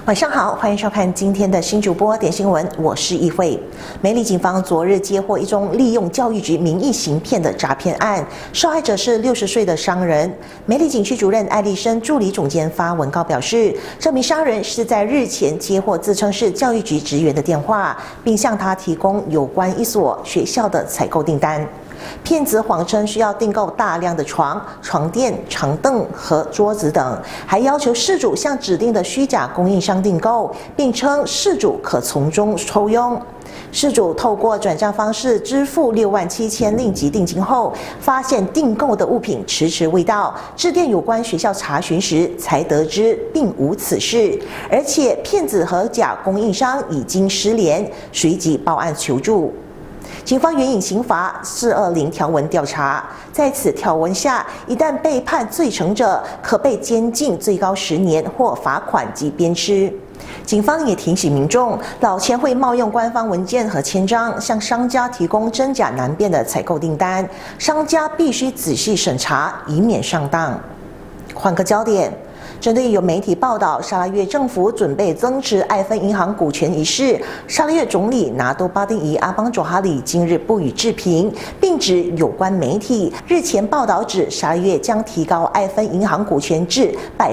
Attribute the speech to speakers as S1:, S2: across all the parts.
S1: 晚上好，欢迎收看今天的新主播点新闻，我是议会。梅里警方昨日接获一宗利用教育局名义行骗的诈骗案，受害者是60岁的商人。梅里警区主任艾丽生助理总监发文告表示，这名商人是在日前接获自称是教育局职员的电话，并向他提供有关一所学校的采购订单。骗子谎称需要订购大量的床、床垫、长凳和桌子等，还要求事主向指定的虚假供应商订购，并称事主可从中抽佣。事主透过转账方式支付67000令吉定金后，发现订购的物品迟迟未到，致电有关学校查询时，才得知并无此事，而且骗子和假供应商已经失联，随即报案求助。警方援引刑法420条文调查，在此条文下，一旦被判罪成者，可被监禁最高10年或罚款及鞭笞。警方也提醒民众，老千会冒用官方文件和签章，向商家提供真假难辨的采购订单，商家必须仔细审查，以免上当。换个焦点。针对有媒体报道沙拉越政府准备增持爱芬银行股权一事，沙拉越总理拿督巴丁仪阿邦佐哈里今日不予置评，并指有关媒体日前报道指沙拉越将提高爱芬银行股权至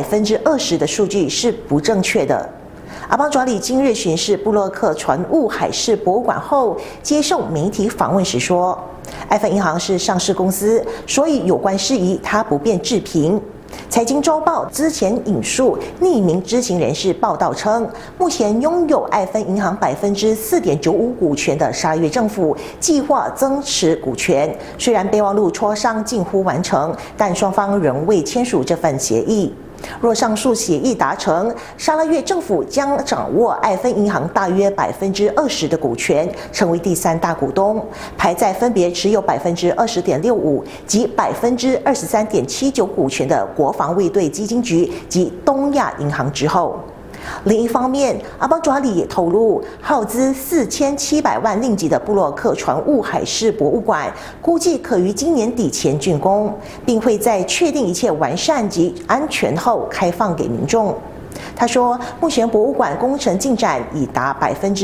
S1: 20%的数据是不正确的。阿邦佐哈里今日巡视布洛克船务海事博物馆后，接受媒体访问时说，爱芬银行是上市公司，所以有关事宜他不便置评。财经周报之前引述匿名知情人士报道称，目前拥有爱芬银行4.95%股权的沙拉越政府计划增持股权。虽然备忘录磋商近乎完成，但双方仍未签署这份协议。若上述协议达成，沙拉越政府将掌握爱芬银行大约20%的股权，成为第3大股东，排在分别持有20.65%及23.79%股权的国防卫队基金局及东亚银行之后。另一方面，阿邦佐哈里也透露，耗资4700万令吉的布洛克船务海事博物馆，估计可于今年底前竣工，并会在确定一切完善及安全后开放给民众。他说，目前博物馆工程进展已达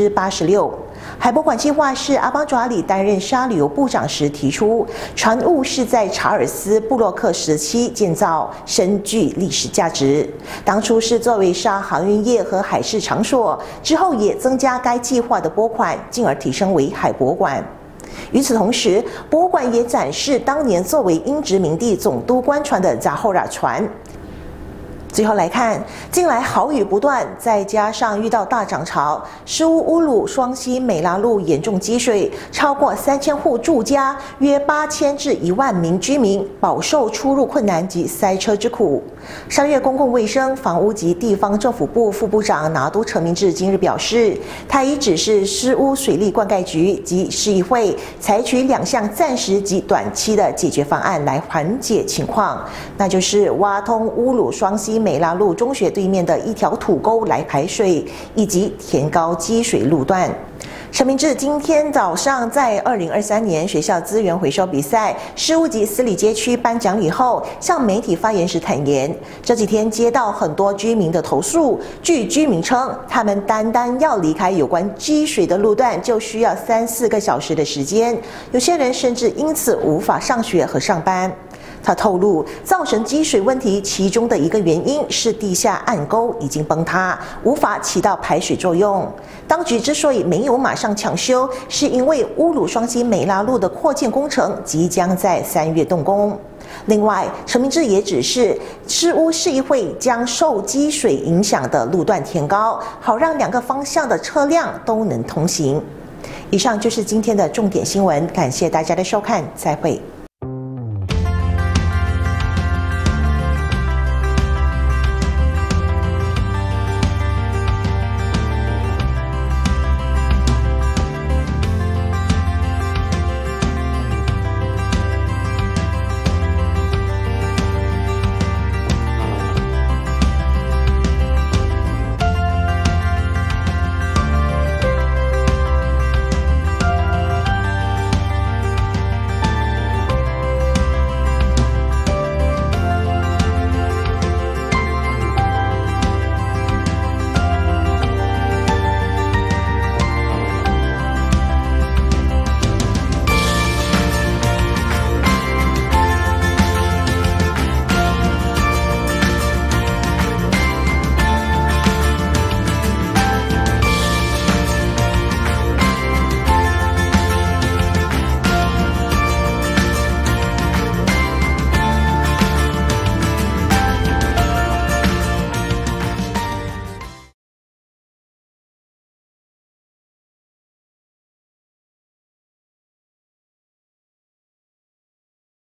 S1: 86%。海博馆计划是阿邦佐哈里担任沙旅游部长时提出，船务是在查尔斯布洛克时期建造，深具历史价值。当初是作为沙航运业和海事场所，之后也增加该计划的拨款，进而提升为海博馆。与此同时，博物馆也展示当年作为英殖民地总督官船的扎后拉船。最后来看，近来豪雨不断，再加上遇到大涨潮，失乌乌鲁双溪美拉路严重积水，超过3000户住家，约8000至1万名居民饱受出入困难及塞车之苦。沙拉越公共卫生、房屋及地方政府部副部长拿督陈明志今日表示，他已指示失乌水利灌溉局及市议会采取2项暂时及短期的解决方案来缓解情况，那就是挖通乌鲁双溪美拉路中学对面的一条土沟来排水，以及填高积水路段。陈明志今天早上在2023年学校资源回收比赛事务及司理街区颁奖礼后，向媒体发言时坦言，这几天接到很多居民的投诉，据居民称，他们单要离开有关积水的路段就需要3-4个小时的时间，有些人甚至因此无法上学和上班。他透露，造成积水问题其中的一个原因是地下暗沟已经崩塌，无法起到排水作用。当局之所以没有马上抢修，是因为乌鲁双溪美拉路的扩建工程即将在3月动工。另外，陈明志也指示市屋市议会将受积水影响的路段填高，好让2个方向的车辆都能通行。以上就是今天的重点新闻，感谢大家的收看，再会。